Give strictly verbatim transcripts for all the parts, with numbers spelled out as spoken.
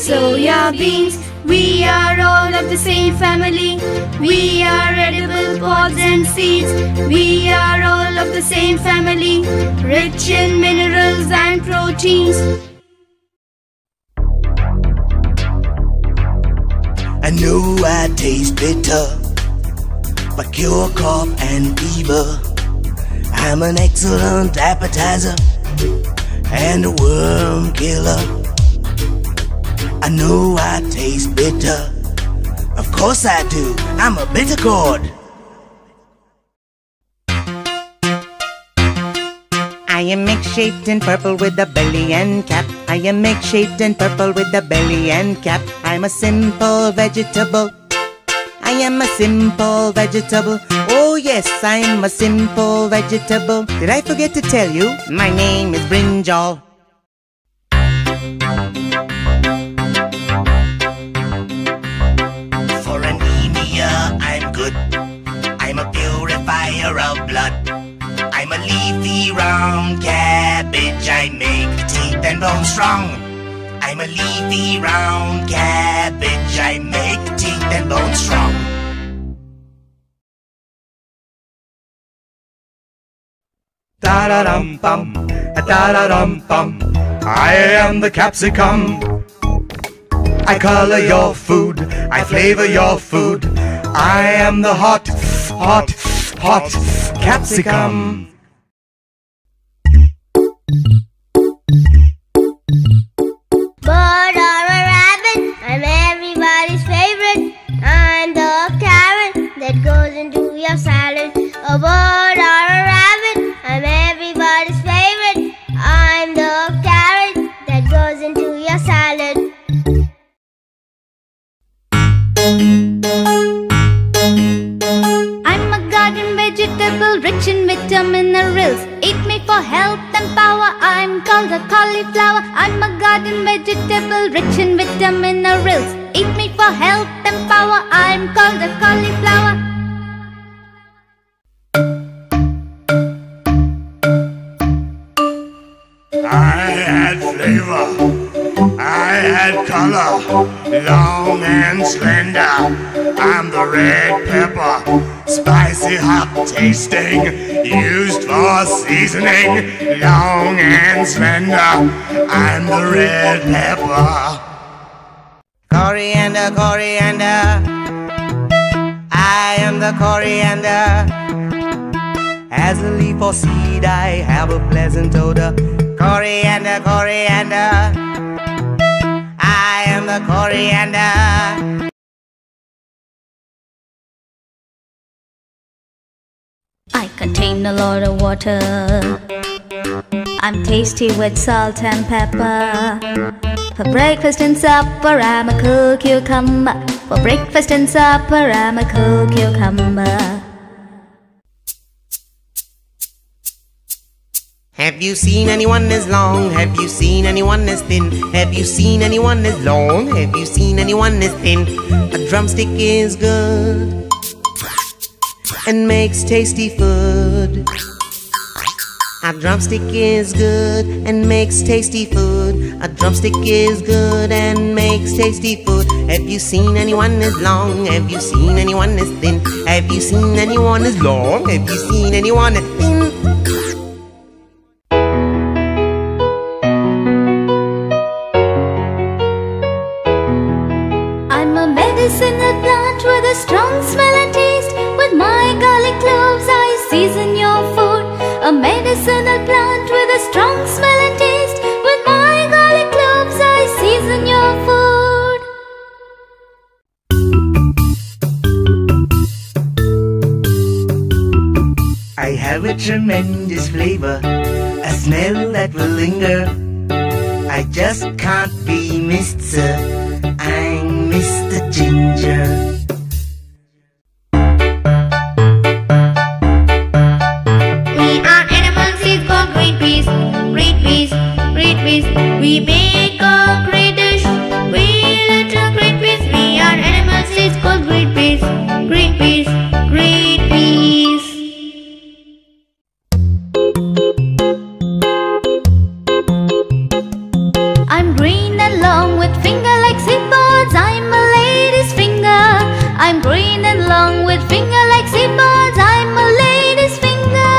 soya beans. We are all of the same family. We are edible pods and seeds. We are all of the same family, rich in minerals and proteins. I know I taste bitter, but cure cough and fever. I'm an excellent appetizer and a worm killer. I know I taste bitter, of course I do, I'm a bitter gourd. I am egg-shaped and purple with a belly and cap. I am egg-shaped and purple with a belly and cap. I'm a simple vegetable. I am a simple vegetable. Oh yes, I'm a simple vegetable. Did I forget to tell you? My name is Brinjal. For anemia, I'm good. I'm a purifier of blood. I'm a leafy round cabbage. I make teeth and bones strong. I'm a leafy round cabbage. I make teeth and bones strong. Da-da-dum-bum, da-da-dum-bum. I am the capsicum. I color your food, I flavor your food. I am the hot, hot, hot capsicum. Bird or a rabbit, I'm everybody's favorite. I'm the carrot that goes into your salad. A bird or a rabbit, I'm everybody's favorite. I'm the carrot that goes into your salad. I'm a garden vegetable rich in minerals. Eat me for health and power. I'm called a cauliflower. I'm a garden vegetable rich in minerals. Eat me for health and power. I'm called a cauliflower. I had flavor. I had color, long and slender. I'm the red pepper, spicy hot tasting, used for seasoning, long and slender. I'm the red pepper. Coriander, coriander. I am the coriander. As a leaf or seed, I have a pleasant odor. Coriander, coriander. I am the coriander. I contain a lot of water. I'm tasty with salt and pepper. For breakfast and supper, I'm a cool cucumber. For breakfast and supper, I'm a cool cucumber. Have you seen anyone as long? Have you seen anyone as thin? Have you seen anyone as long? Have you seen anyone as thin? A drumstick is good and makes tasty food. A drumstick is good and makes tasty food. A drumstick is good and makes tasty food. Have you seen anyone as long? Have you seen anyone as thin? Have you seen anyone as long? Have you seen anyone as thin? Medicinal plant with a strong smell and taste. With my garlic cloves I season your food. A medicinal plant with a strong smell and taste. With my garlic cloves I season your food. I have a tremendous flavor, a smell that will linger. I just can't be missed, sir. I'm Mister Ginger. We are animals, it's called great peas, great peas, great peas. We make a great dish, we little great peas. We are animals, it's called great peas, great peas, great peas. I'm green and long with finger-like long with finger like seaboards. I'm a lady's finger.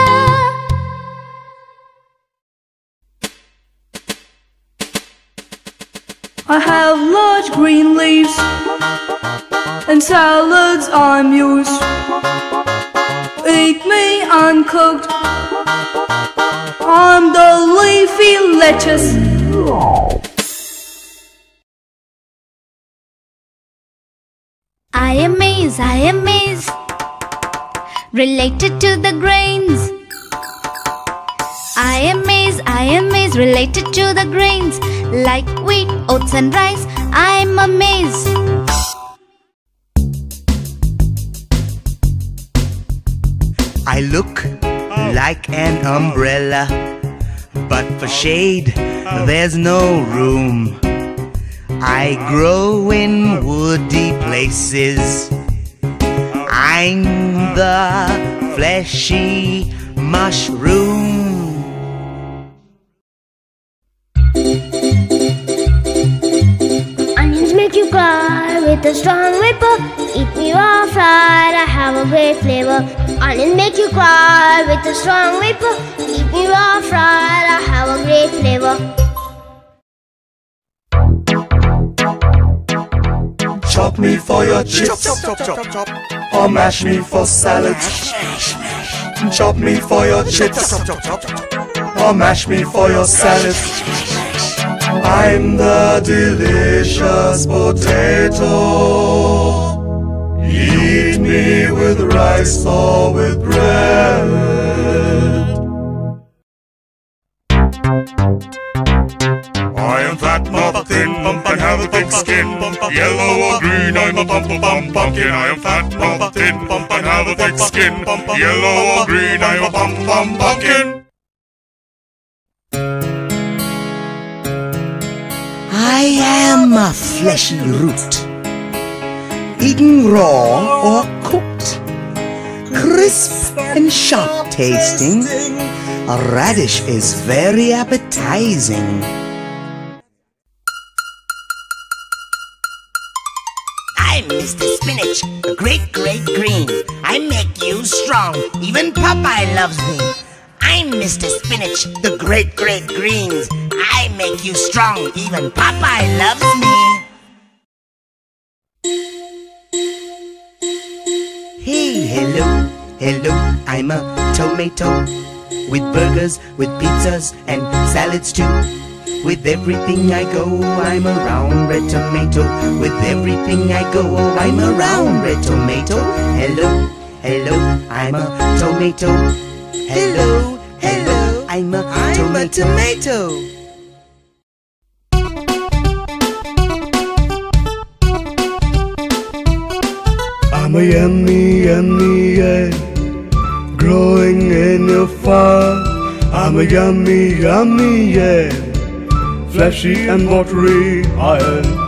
I have large green leaves and salads I'm used. Eat me uncooked. I'm the leafy lettuce. I am maize, I am maize, related to the grains. I am maize, I am maize, related to the grains. Like wheat, oats and rice, I'm a maize. I look like an umbrella, but for shade there's no room. I grow in woody places. I'm the fleshy mushroom. Onions make you cry with a strong whipper. Eat me raw fried, I have a great flavor. Onions make you cry with a strong whipper. Eat me raw fried, I have a great flavor. Chop me for your chips, chop, chop, chop, chop, chop. Or mash me for salads. Chop me for your chips, chop, chop, chop, chop. Or mash me for your salads. I'm the delicious potato. Eat me with rice or with bread. I am fat, not thin, and have a thick skin. Yellow or green, I'm a pump, pump, pumpkin. I am fat, not thin, and have a thick skin. Yellow or green, I'm a pump, pump, pumpkin. I am a fleshy root, eaten raw or cooked, crisp and sharp tasting. A radish is very appetizing. I'm Mister Spinach, the great, great green. I make you strong, even Popeye loves me. I'm Mister Spinach, the great, great greens. I make you strong, even Popeye loves me. Hey, hello, hello, I'm a tomato. With burgers, with pizzas and salads too. With everything I go, I'm a round red tomato. With everything I go, I'm a round red tomato. Hello, hello, I'm a tomato. Hello, hello, I'm a I'm a tomato. I'm a yummy, yummy egg growing in your farm. I'm a yummy, yummy egg, fleshy and watery iron.